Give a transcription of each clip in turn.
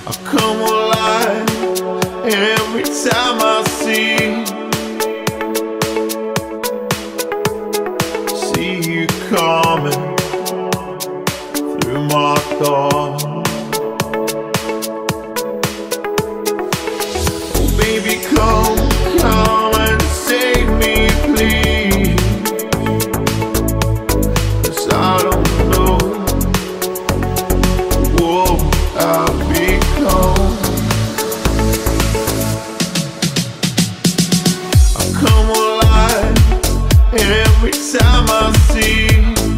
I come alive every time I see you coming through my door. Oh baby, come and save me, please, 'cause I don't know what I've become. I come alive every time I see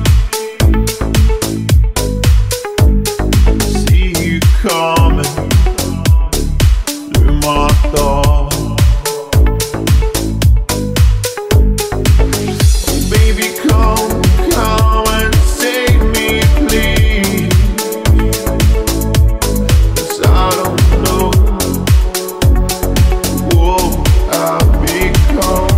you coming through my door. Oh baby, come and save me, please, 'cause I don't know what I've become.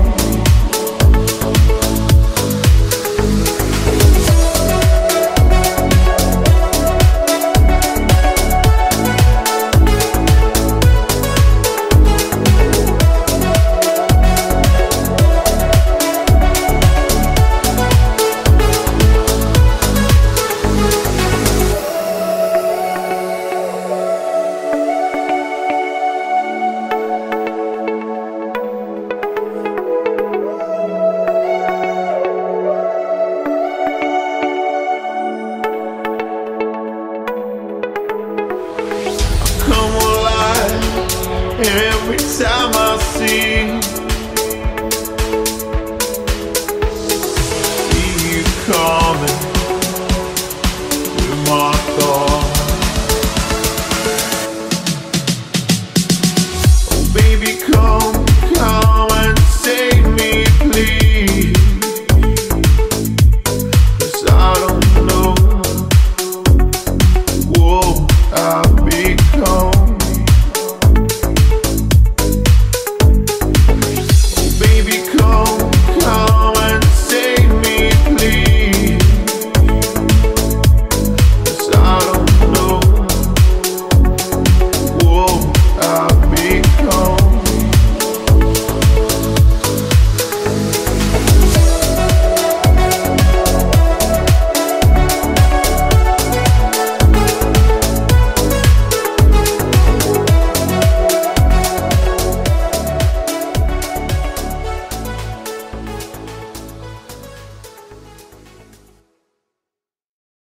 Come alive every time I see